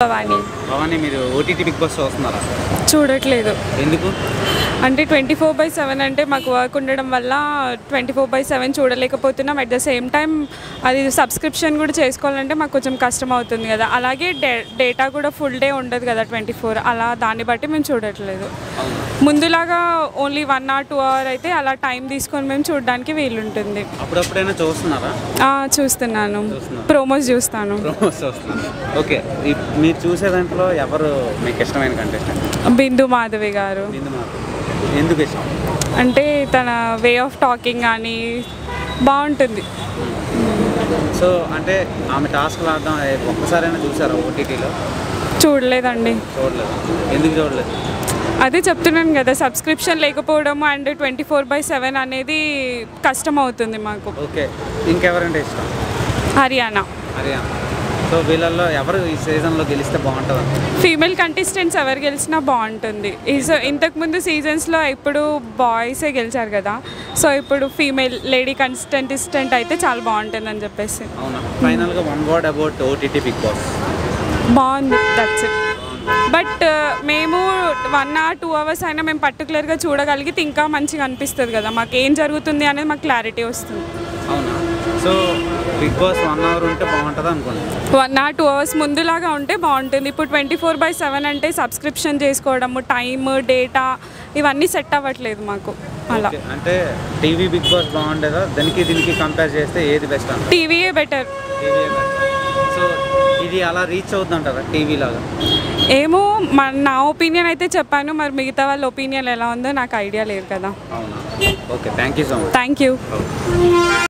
భవాని మీరు OTT Bigg boss చూస్తున్నారా? చూడట్లేదు. ఎందుకు? అంటే 24/7 అంటే మాకు వర్క్ ఉండడం వల్ల 24/7 చూడలేకపోతున్నాం. అట్ ద సేమ్ టైం అది సబ్స్క్రిప్షన్ కూడా చేసుకోవాలంటే మాకు కొంచెం కష్టం అవుతుంది కదా. అలాగే డేటా కూడా ఫుల్ డే ఉండదు కదా 24. అలా దాన్ని బట్టి మేము చూడట్లేదు. ముందులాగా ఓన్లీ 1 or 2 hours అయితే అలా టైం తీసుకొని మేము చూడడానికి వీలుంటుంది. అప్పుడప్పుడైనా చూస్తున్నారా? చూస్తున్నాను, ప్రోమోస్ చూస్తాను. ఓకే, మీరు చూసే దాంట్లో ఎవరు మీకు ఇష్టమైన కంటెస్టెంట్? బిందు మాధవి గారు. ఎందుకు ఇష్టం? అంటే తన వే ఆఫ్ టాకింగ్ కానీ బాగుంటుంది. సో అంటే ఆమె టాస్క్ ఆడడం ఒక్కసారైనా చూసారా ఓటీటీలో? చూడలేదండి. చూడలేదు. ఎందుకు చూడలేదు? అదే చెప్తున్నాను కదా, సబ్స్క్రిప్షన్ లేకపోవడం అండ్ 24/7 అనేది కష్టం అవుతుంది మాకు. ఓకే, ఇంకెవరంటే ఇష్టం? హర్యానా. సో వీళ్ళల్లో ఎవరు ఈ సీజన్లో గెలిస్తే బాగుంటుంది? ఫీమేల్ కంటెస్టెంట్స్ ఎవరు గెలిచినా బాగుంటుంది. ఇంతకుముందు సీజన్స్లో ఇప్పుడు బాయ్సే గెలిచారు కదా, సో ఇప్పుడు ఫీమేల్ లేడీ కంటెస్టెంట్ అయితే చాలా బాగుంటుంది అని చెప్పేసి. అవునా? ఫైనల్గా one word about OTT Bigg Boss. బాగుంది, దట్స్ ఇట్. బట్ మేము 1 or 2 hours అయినా మేము పర్టికులర్గా చూడగలిగితే ఇంకా మంచిగా అనిపిస్తుంది కదా, మాకు ఏం జరుగుతుంది అనేది మాకు క్లారిటీ వస్తుంది. అవునా? సో బిగ్ బాస్ 1 hour ఉంటే బాగుంటుంది అనుకోండి. 1 or 2 hours ముందులాగా ఉంటే బాగుంటుంది. ఇప్పుడు 24/7 అంటే సబ్స్క్రిప్షన్ చేసుకోవడము, టైమ్, డేటా ఇవన్నీ సెట్ అవ్వట్లేదు మాకు. అలా అంటే టీవీ బిగ్ బాస్ బాగుండేదా? దీనికి కంపేర్ చేస్తే ఏది బెస్ట్ అంటే? టీవీయే బెటర్. సో ఇది అలా రీచ్ అవుతుందంటారా టీవీ లాగా? ఏమో, నా ఒపీనియన్ అయితే చెప్పాను, మరి మిగతా వాళ్ళ ఒపీనియన్ ఎలా ఉందో నాకు ఐడియా లేదు కదా. అవునా? Okay, thank you so much. Thank you.